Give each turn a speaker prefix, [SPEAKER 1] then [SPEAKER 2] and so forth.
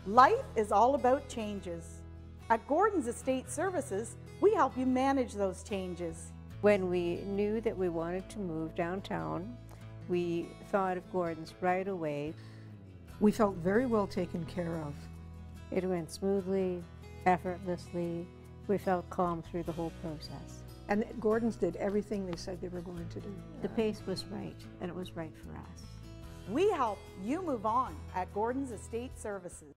[SPEAKER 1] Life is all about changes. At Gordon's Estate Services, we help you manage those changes.
[SPEAKER 2] When we knew that we wanted to move downtown, we thought of Gordon's right away.
[SPEAKER 3] We felt very well taken care of.
[SPEAKER 2] It went smoothly, effortlessly. We felt calm through the whole process.
[SPEAKER 3] And Gordon's did everything they said they were going to do.
[SPEAKER 2] The pace was right, and it was right for us.
[SPEAKER 1] We help you move on at Gordon's Estate Services.